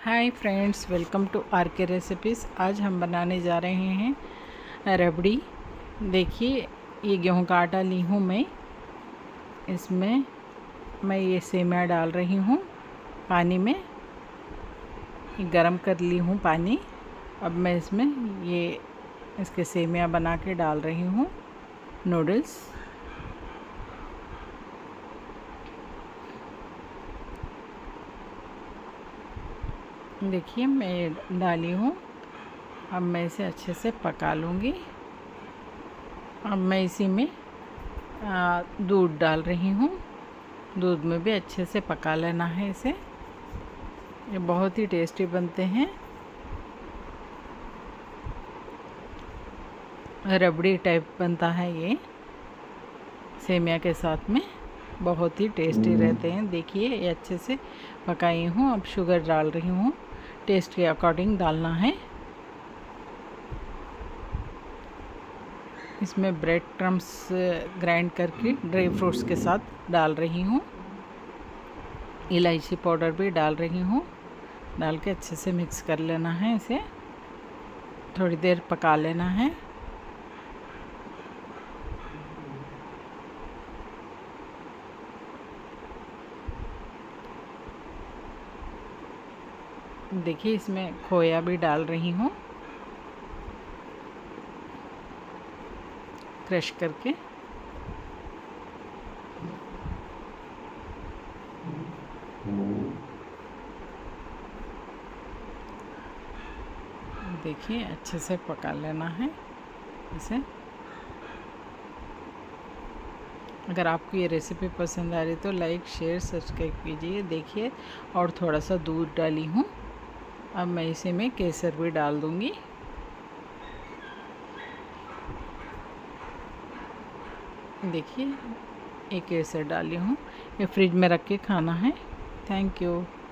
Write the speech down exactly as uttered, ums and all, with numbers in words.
Hi friends, welcome to R K recipes. आज हम बनाने जा रहे हैं रबड़ी। देखिए, ये गेहूं का आटा ली हूँ मैं। इसमें मैं ये सेवइयाँ डाल रही हूँ पानी में। गरम कर ली हूँ पानी। अब मैं इसमें ये इसके सेवइयाँ बना के डाल रही हूँ। नूडल्स देखिए मैं डाली हूँ। अब मैं इसे अच्छे से पका लूँगी। अब मैं इसी में दूध डाल रही हूँ। दूध में भी अच्छे से पका लेना है इसे। ये बहुत ही टेस्टी बनते हैं। रबड़ी टाइप बनता है ये सेवइयाँ के साथ में, बहुत ही टेस्टी रहते हैं। देखिए ये अच्छे से पकाई हूँ। अब शुगर डाल रही हूँ, टेस्ट के अकॉर्डिंग डालना है। इसमें ब्रेड क्रम्स ग्राइंड करके ड्राई फ्रूट्स के साथ डाल रही हूँ। इलायची पाउडर भी डाल रही हूँ। डाल के अच्छे से मिक्स कर लेना है। इसे थोड़ी देर पका लेना है। देखिए इसमें खोया भी डाल रही हूँ, क्रश करके। देखिए अच्छे से पका लेना है इसे। अगर आपको ये रेसिपी पसंद आ रही तो लाइक शेयर सब्सक्राइब कीजिए। देखिए और थोड़ा सा दूध डाली हूँ। अब मैं इसे में केसर भी डाल दूँगी। देखिए एक केसर डाली हूँ। ये फ्रिज में रख के खाना है। Thank you.